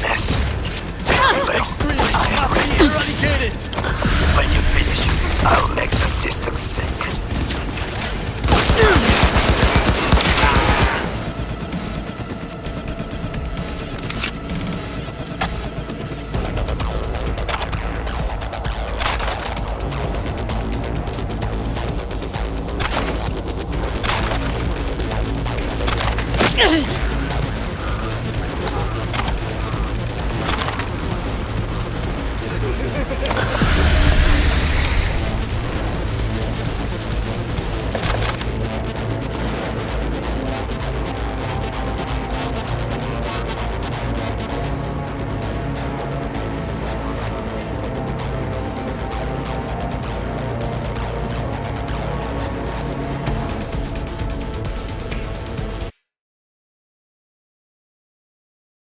mess. Well, I am ready. Eradicated! When you finish, I'll make the system sink.